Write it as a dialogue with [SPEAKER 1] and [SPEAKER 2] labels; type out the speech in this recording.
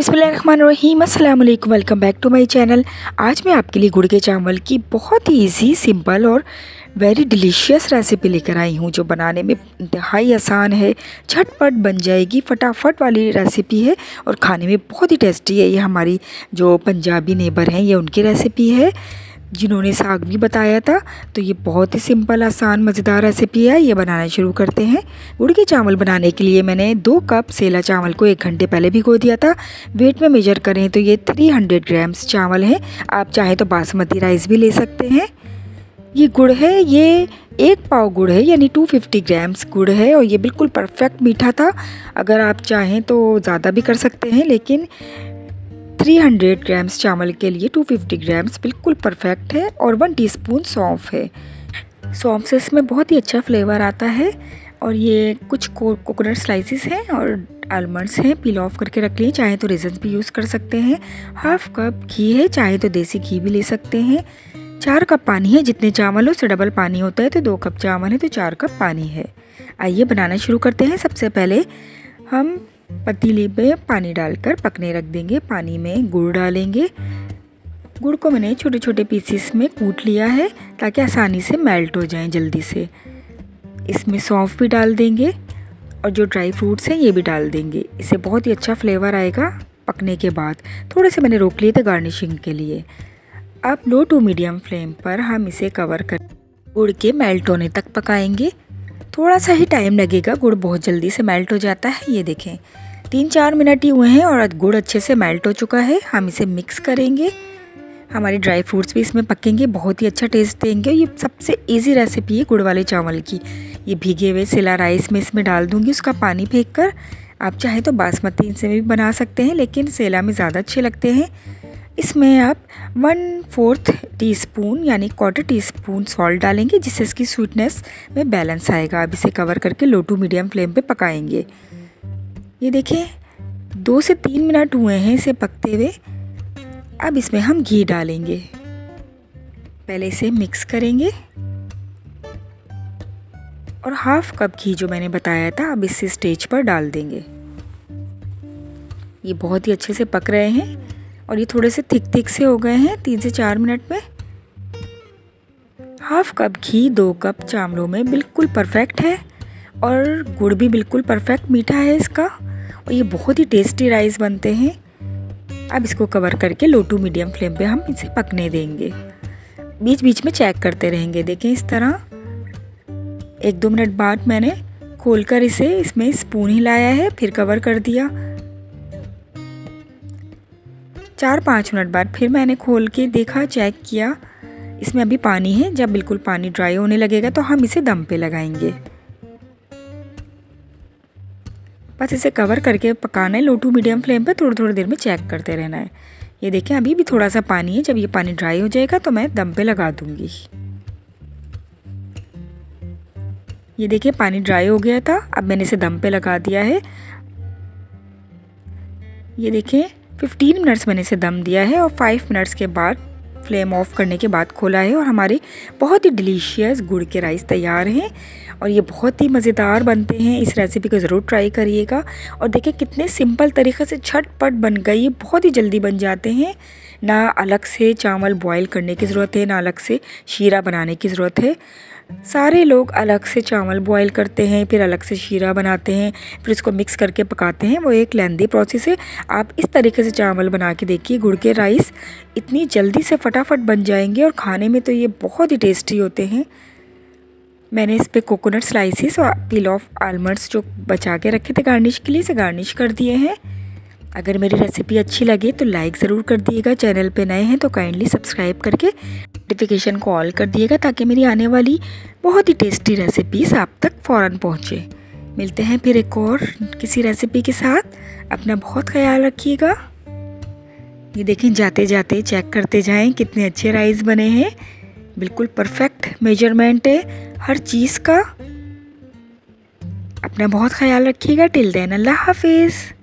[SPEAKER 1] बिस्मिल्लाहिर्रहमानिर्रहीम, अस्सलाम वालेकुम, welcome back to my channel. आज मैं आपके लिए गुड़ के चावल की बहुत ही इजी, सिंपल और वेरी डिलीशियस रेसिपी लेकर आई हूँ, जो बनाने में इंतहाई आसान है, झटपट बन जाएगी, फटाफट वाली रेसिपी है और खाने में बहुत ही टेस्टी है। ये हमारी जो पंजाबी नेबर हैं, ये उनकी रेसिपी है जिन्होंने साग भी बताया था। तो ये बहुत ही सिंपल, आसान, मज़ेदार रेसिपी है। ये बनाना शुरू करते हैं। गुड़ के चावल बनाने के लिए मैंने 2 कप सेला चावल को 1 घंटे पहले भिगो दिया था। वेट में मेजर करें तो ये 300 ग्राम्स चावल हैं। आप चाहें तो बासमती राइस भी ले सकते हैं। ये गुड़ है, ये 1 पाव गुड़ है, यानी 250 ग्राम्स गुड़ है और ये बिल्कुल परफेक्ट मीठा था। अगर आप चाहें तो ज़्यादा भी कर सकते हैं, लेकिन 300 ग्राम्स चावल के लिए 250 ग्राम्स बिल्कुल परफेक्ट है। और 1 टीस्पून सौंफ है। सौंफ से इसमें बहुत ही अच्छा फ्लेवर आता है। और ये कुछ कोकोनट स्लाइसिस हैं और आलमंड्स हैं, पील ऑफ करके रख लिए। चाहे तो रेज़न्स भी यूज़ कर सकते हैं। हाफ कप घी है, चाहे तो देसी घी भी ले सकते हैं। 4 कप पानी है। जितने चावल हो उससे डबल पानी होता है, तो 2 कप चावल है तो 4 कप पानी है। आइए बनाना शुरू करते हैं। सबसे पहले हम पतीले में पानी डालकर पकने रख देंगे। पानी में गुड़ डालेंगे। गुड़ को मैंने छोटे छोटे पीसेस में कूट लिया है ताकि आसानी से मेल्ट हो जाएं जल्दी से। इसमें सौंफ भी डाल देंगे और जो ड्राई फ्रूट्स हैं ये भी डाल देंगे। इससे बहुत ही अच्छा फ्लेवर आएगा पकने के बाद। थोड़े से मैंने रोक लिए थे गार्निशिंग के लिए। अब लो टू मीडियम फ्लेम पर हम इसे कवर कर गुड़ के मेल्ट होने तक पकाएंगे। थोड़ा सा ही टाइम लगेगा, गुड़ बहुत जल्दी से मेल्ट हो जाता है। ये देखें 3-4 मिनट ही हुए हैं और गुड़ अच्छे से मेल्ट हो चुका है। हम इसे मिक्स करेंगे। हमारे ड्राई फ्रूट्स भी इसमें पकेंगे, बहुत ही अच्छा टेस्ट देंगे। ये सबसे इजी रेसिपी है गुड़ वाले चावल की। ये भीगे हुए सेला राइस में इसमें डाल दूँगी, उसका पानी फेंक कर। आप चाहें तो बासमती से भी बना सकते हैं, लेकिन सेला में ज़्यादा अच्छे लगते हैं। इसमें आप 1/4 टीस्पून यानी 1/4 टीस्पून सॉल्ट डालेंगे, जिससे इसकी स्वीटनेस में बैलेंस आएगा। अब इसे कवर करके लो टू मीडियम फ्लेम पे पकाएंगे। ये देखें 2 से 3 मिनट हुए हैं इसे पकते हुए। अब इसमें हम घी डालेंगे। पहले इसे मिक्स करेंगे और हाफ कप घी जो मैंने बताया था अब इस स्टेज पर डाल देंगे। ये बहुत ही अच्छे से पक रहे हैं और ये थोड़े से थिक से हो गए हैं 3 से 4 मिनट में। हाफ कप घी 2 कप चावलों में बिल्कुल परफेक्ट है और गुड़ भी बिल्कुल परफेक्ट मीठा है इसका। और ये बहुत ही टेस्टी राइस बनते हैं। अब इसको कवर करके लो टू मीडियम फ्लेम पे हम इसे पकने देंगे। बीच बीच में चेक करते रहेंगे। देखें इस तरह 1-2 मिनट बाद मैंने खोलकर इसे इसमें स्पून हिलाया है, फिर कवर कर दिया। 4-5 मिनट बाद फिर मैंने खोल के देखा, चेक किया, इसमें अभी पानी है। जब बिल्कुल पानी ड्राई होने लगेगा तो हम इसे दम पे लगाएंगे। बस इसे कवर करके पकाना है लो टू मीडियम फ्लेम पे। थोड़ी देर में चेक करते रहना है। ये देखें अभी भी थोड़ा सा पानी है। जब ये पानी ड्राई हो जाएगा तो मैं दम पे लगा दूंगी। ये देखिए पानी ड्राई हो गया था, अब मैंने इसे दम पे लगा दिया है। ये देखें 15 मिनट्स मैंने इसे दम दिया है और 5 मिनट्स के बाद फ्लेम ऑफ करने के बाद खोला है और हमारे बहुत ही डिलीशियस गुड़ के राइस तैयार हैं और ये बहुत ही मज़ेदार बनते हैं। इस रेसिपी को ज़रूर ट्राई करिएगा। और देखिए कितने सिंपल तरीक़े से झटपट बन गई। ये बहुत ही जल्दी बन जाते हैं। ना अलग से चावल बॉईल करने की ज़रूरत है, ना अलग से शीरा बनाने की ज़रूरत है। सारे लोग अलग से चावल बॉईल करते हैं, फिर अलग से शीरा बनाते हैं, फिर इसको मिक्स करके पकाते हैं। वो एक लेंदी प्रोसेस है। आप इस तरीके से चावल बना के देखिए, गुड़ के राइस इतनी जल्दी से फटाफट बन जाएंगे और खाने में तो ये बहुत ही टेस्टी होते हैं। मैंने इस पर कोकोनट स्लाइसिस और पील ऑफ आलमंड्स जो बचा के रखे थे गार्निश के लिए, इसे गार्निश कर दिए हैं। अगर मेरी रेसिपी अच्छी लगे तो लाइक ज़रूर कर दिएगा। चैनल पे नए हैं तो काइंडली सब्सक्राइब करके नोटिफिकेशन को ऑल कर दिएगा, ताकि मेरी आने वाली बहुत ही टेस्टी रेसिपीज आप तक फ़ौरन पहुँचे। मिलते हैं फिर एक और किसी रेसिपी के साथ। अपना बहुत ख्याल रखिएगा। ये देखें जाते जाते चेक करते जाएं कितने अच्छे राइस बने हैं। बिल्कुल परफेक्ट मेजरमेंट है हर चीज़ का। अपना बहुत ख्याल रखिएगा। टिल देन अल्लाह हाफिज़।